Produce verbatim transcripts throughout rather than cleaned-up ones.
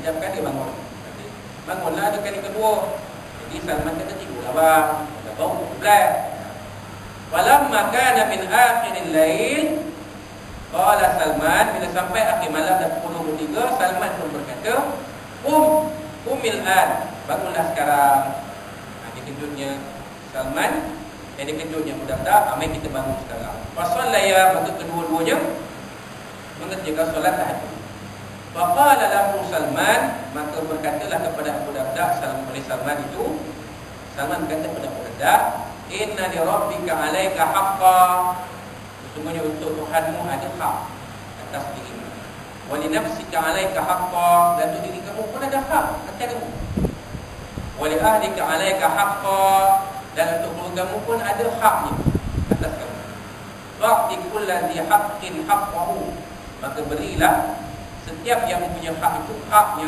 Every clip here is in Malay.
diamkan dia bangun. Bangunlah ada kali kedua. Jadi Salman kata tidurlah bang. Dah bau belas. Walamma kana min akhiril lail, qala Salman, bila sampai akhir malam dah pukul dua puluh tiga, Salman pun berkata, Um, umil an, bangunlah sekarang. Ha, dia kejutnya Salman, dia kejutnya budak-budak, amai kita bangun sekarang. Fasallaya, maka kedua-duanya mengerjakan solat tahajud. Faqala lahu Salman, maka berkatalah kepada Abu Darda, Salman oleh Salman itu, Salman berkata kepada Abu Darda, inna li rabbika 'alaika haqqan, sesungguhnya untuk Tuhanmu ada hak atas dirimu. Wa li nafsika 'alaika haqqan, dan untuk diri kamu pun ada hak atas kamu. Wa li ahlika 'alaika haqqan, dan untuk keluargamu pun ada haknya atas kamu. Fa'ti kulladhi haqqin haqqahu, maka berilah setiap yang punya hak itu haknya.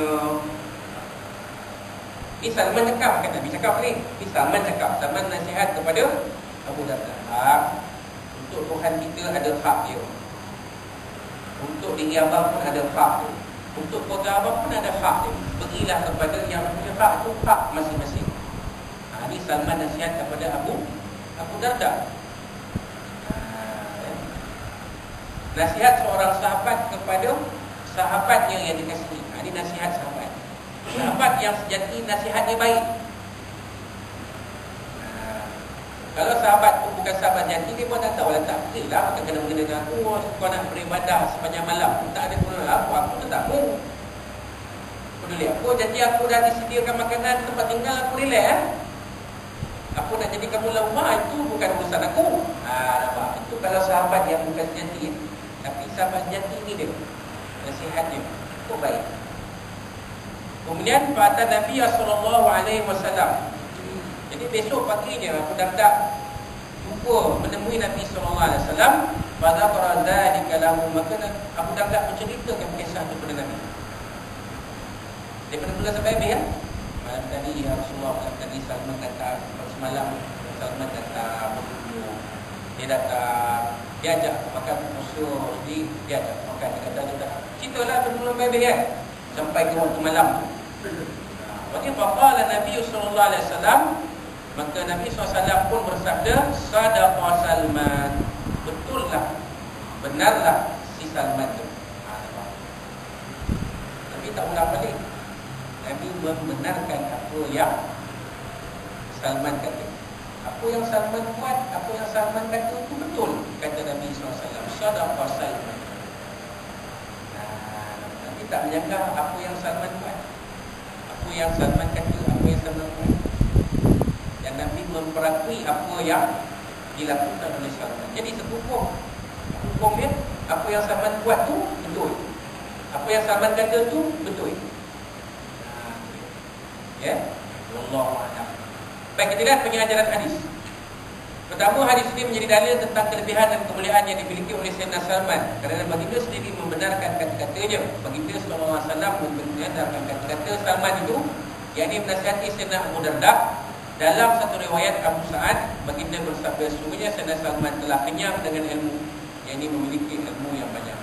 Ini Salman cakap, kan Nabi cakap ni. Ini Salman cakap, Salman nasihat kepada Abu Darda. Untuk Tuhan kita ada hak dia. Untuk diri abang pun ada hak dia. Untuk keluarga abang pun ada hak dia. Berilah kepada yang punya hak itu hak masing-masing. Ha, ini Salman nasihat kepada Abu Abu Darda. Ha, ya. Nasihat seorang sahabat kepada sahabatnya yang dikasihi. Ha, ini nasihat sahabat. Sahabat yang sejati nasihatnya baik. Ha, kalau sahabat tu bukan sahabat jati, dia pun tak tahu lah, tak boleh lah kena mengenai dengan aku. Kau nak beribadah sepanjang malam, tak ada guna apa, aku tetap mu. Peduli aku, jadi aku dah disediakan makanan, tempat tinggal, aku relax eh? Aku nak jadi kamu lemah, itu bukan urusan aku. Ha, nampak? Itu kalau sahabat yang bukan sejati. Tapi sahabat jati ni dia, nasihatnya itu baik. Kemudian pada Nabi sallallahu alaihi wasallam. Jadi besok paginya Abu Darda jumpa menemui Nabi sallallahu alaihi wasallam, pada qarada di kalam, maka Abu Darda menceritakan kisah itu kepada Nabi. Daripada mula sampai habis ya. Malam tadi ya Rasulullah, malam tadi Salman datang, semalam Salman datang berkumpul. Dia datang, dia ajak makan musuh, dia ajak makan, dia kata sudah. Ceritalah bermula sampai habis ya. Sampai ke waktu malam. Waktu faqala Nabi sallallahu alaihi wasallam, maka Nabi sallallahu alaihi wasallam pun bersabda, sadaqa Salman, betullah, benarlah si Salman itu. Tapi tak ulang balik. Nabi membenarkan apa yang Salman kata. Apa yang Salman buat, apa yang Salman kata itu betul, kata Nabi sallallahu alaihi wasallam, sadaqa Salman. Nabi tak menyanggah apa yang Salman buat, apa yang Salman kata, apa yang Salman buat. Dan Nabi memperakui apa yang dilakukan oleh Salman. Jadi sehukum hukumnya, apa yang Salman buat tu betul, apa yang Salman kata tu betul. Ya, wallahu a'lam. Baik, kita lihat pengajaran hadis. Pertama, hadis ini menjadi dalil tentang kelebihan dan kemuliaan yang dimiliki oleh Sayyidina Salman, kerana baginda sendiri membenarkan kata-katanya. Baginda sallallahu alaihi wasallam membenarkan kata-kata Salman itu, yakni menasihati Sayyidina Abu Darda. Dalam satu riwayat Abu Sa'ad, baginda bersabda, sesungguhnya Sayyidina Salman telah kenyang dengan ilmu, yakni memiliki ilmu yang banyak.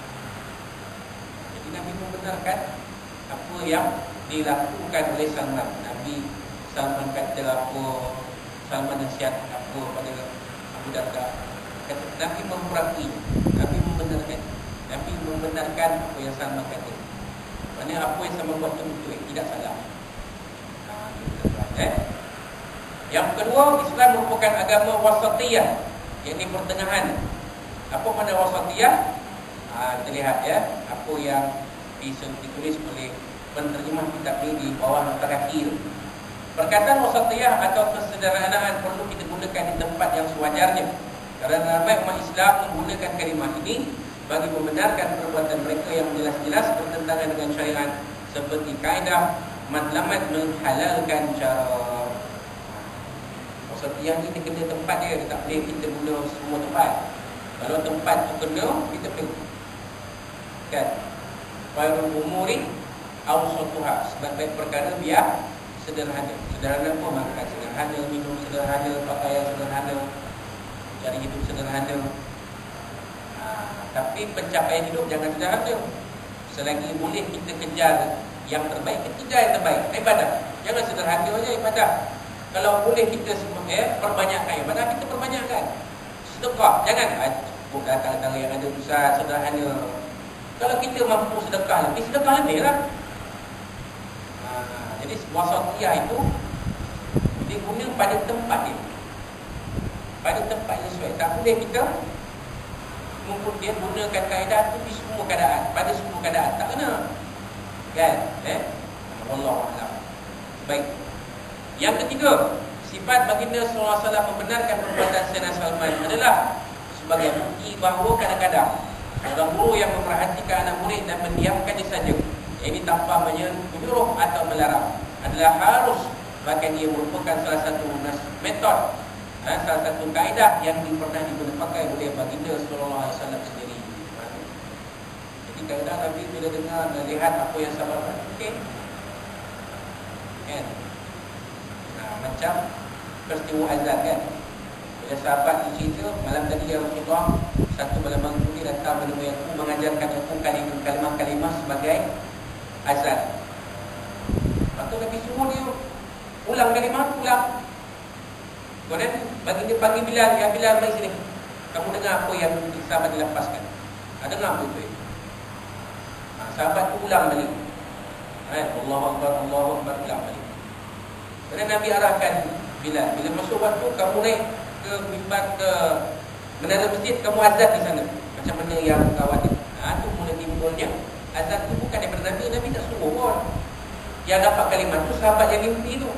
Jadi Nabi membenarkan apa yang dilakukan oleh Salman. Nabi Salman kata apa, Salman nasihat apa pada Abu Darda. Kata Nabi memperakui, Nabi membenarkan, Nabi membenarkan apa yang Salman kata. Maksudnya apa yang Salman buat itu betul, tidak salah. Eh? Yang kedua, Islam merupakan agama wasatiyah, yakni pertengahan. Apa makna wasatiyah? Ha, kita lihat ya, apa yang ditulis oleh penterjemah kitab ini di bawah nota kaki. Perkataan wasatiyah atau kesederhanaan perlu kita gunakan di tempat yang sewajarnya, kerana ramai umat Islam menggunakan kalimah ini bagi membenarkan perbuatan mereka yang jelas-jelas bertentangan dengan syariat, seperti kaedah matlamat menghalalkan cara. Wasatiyah ni dia kena tempat dia, dia tak boleh kita guna semua tempat. Kalau tempat tu kena, kita pergi kan khairul umuri awsatuha, sebagai perkara biar sederhana. Sederhana apa makan sederhana, minum sederhana, pakaian sederhana, cari hidup sederhana. Ha, tapi pencapaian hidup jangan sederhana. Selagi boleh kita kejar Yang terbaik ketiga yang terbaik ibadah. Jangan sederhana saja ibadah. Kalau boleh kita semua eh, perbanyakkan ibadah, kita perbanyakkan. Sedekah, jangan cukup datang-datang yang ada besar sederhana. Kalau kita mampu sedekah lebih, sedekah lebih lah. Ha, jadi wasatiyah itu diguna pada tempat dia, pada tempat yang sesuai. Tak boleh kita kemudian gunakan kaedah itu di semua keadaan, pada semua keadaan. Tak kena. Kan? Eh? Wallahu a'lam. Baik. Yang ketiga, sifat baginda sallallahu alaihi wasallam membenarkan perbuatan Sayyidina Salman adalah sebagai bukti bahawa kadang-kadang seorang guru yang memperhatikan anak murid dan mendiamkan dia saja, ini tanpa menyuruh atau melarang, adalah harus, bahkan dia merupakan salah satu metod, ha, salah satu kaedah yang pernah dipakai oleh baginda sallallahu alaihi wasallam sendiri. Jadi kadang-kadang Nabi bila dengar dan lihat apa yang sahabat okey, kan? Nah, macam peristiwa azan kan, bila sahabat cerita malam tadi ya Rasulullah, satu malam mangkuli datang menemui aku, mengajarkan aku kalimah-kalimah sebagai azan. Lepas tu Nabi suruh dia ulang kalimah, ulang. Kemudian bagi dia panggil Bilal, ya Bilal mari sini. Kamu dengar apa yang sahabat dilepaskan. Ha, dengar apa tu? Ha, sahabat tu ulang balik. Eh, Allahu Akbar, Allahu Akbar, ulang balik. Kemudian Nabi arahkan Bilal, bila masuk waktu kamu naik ke mimbar, ke menara masjid, kamu azan di sana. Macam mana yang kawan ni. Ha, tu mula timbulnya. Azan tu bukan daripada Nabi, Nabi tak suruh pun. Yang dapat kalimat tu sahabat yang mimpi tu.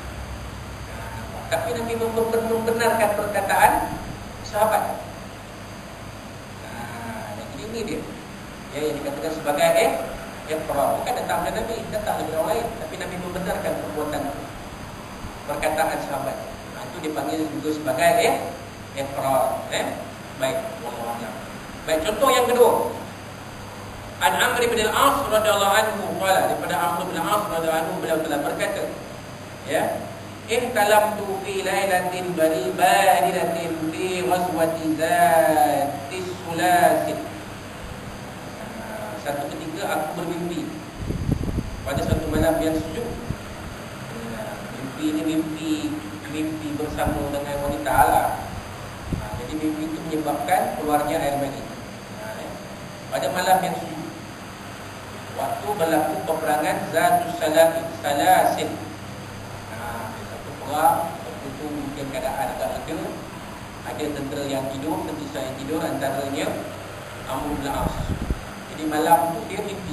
Tapi Nabi membenarkan perkataan sahabat. Nah, jadi ini dia. Ya, yang dikatakan sebagai eh, iqrar. Bukan datang dari Nabi, datang dari orang lain. Tapi Nabi membenarkan perbuatan perkataan sahabat. Nah, itu dipanggil juga sebagai eh, iqrar. Eh? Baik, wallahu a'lam. Baik, contoh yang kedua. An Amr bin al-As radhiyallahu anhu qala, daripada Amr bin al-As radhiyallahu anhu, beliau telah berkata, ya, ihtalamtu fi lailatin baridatin fi ghazwati zatis sulasil. Satu ketika aku bermimpi pada satu malam yang sejuk. Mimpi ini mimpi mimpi bersama dengan wanita Allah. Jadi mimpi itu menyebabkan keluarnya air mani. Pada malam yang sejuk, waktu berlaku peperangan Zatus Salasil. Waktu itu mungkin keadaan agak reda. Ada tentera yang tidur, tentera yang tidur, antaranya Amr bin al-As. Jadi malam tu dia mimpi.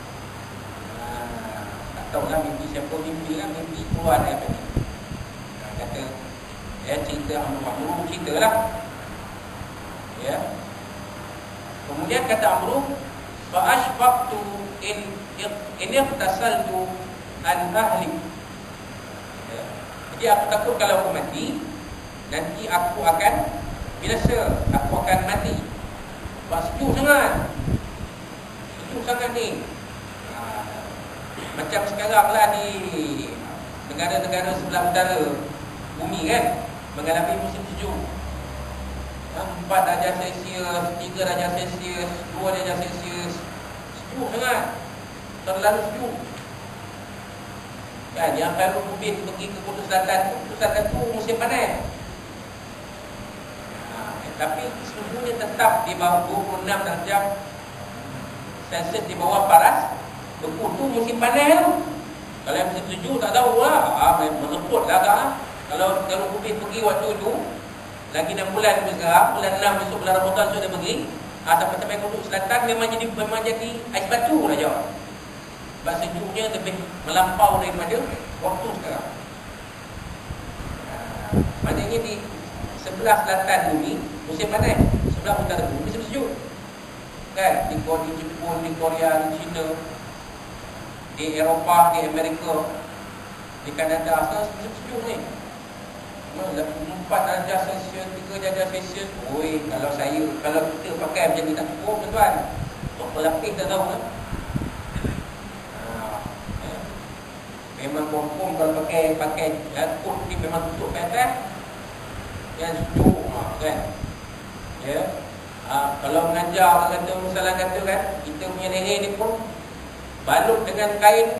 ha, Tak tahulah mimpi siapa mimpi lah. Mimpi keluar dari apa ni. ha, Kata ya, cerita Amr Amr cerita lah. Ya. Kemudian kata Amr, fa'ashfaqtu in in iqtasaltu an ahli. Jadi aku takut kalau aku mati, nanti aku akan binasa, aku akan mati. Sebab sejuk sangat. Sejuk sangat ni. Ha, macam sekarang lah di negara-negara sebelah utara bumi kan, mengalami musim sejuk. empat darjah Celsius, tiga darjah Celsius, dua darjah Celsius. Sejuk sangat. Terlalu sejuk. Kan, yang baru Ubin pergi ke Kutub Selatan tu, Kutub Selatan tu musim panas. Ha, tapi sesungguhnya tetap di bawah dua puluh enam darjah Celsius, di bawah paras. Beku tu musim panas tu. Kalau yang musim sejuk tak tahu lah. Ha, meneput lah kan. Kalau kalau Ubin pergi waktu tu, lagi enam bulan sekarang, bulan enam besok, bulan Ramadan sudah pergi. Ha, sampai-sampai Kutub Selatan memang jadi memang jadi ais batu lah jauh. Sebab sejuknya lebih melampau daripada waktu sekarang. ha, Maknanya di sebelah selatan bumi musim panas, sebelah utara bumi musim sejuk. Kan, di Korea, di Jepun, di Korea, di China, di Eropah, di Amerika, di Kanada, sekarang musim sejuk ni. Empat darjah Celsius, tiga darjah Celsius. Oi, kalau saya, kalau kita pakai macam ni tak cukup tuan-tuan. Untuk pelapis dah tahu kan. Memang confirm kalau pakai pakai kot ni memang tutup ke atas yang sejuk kan. Ya. Ha, kalau mengajar kata misalnya kata kan, kita punya leher ni pun balut dengan kain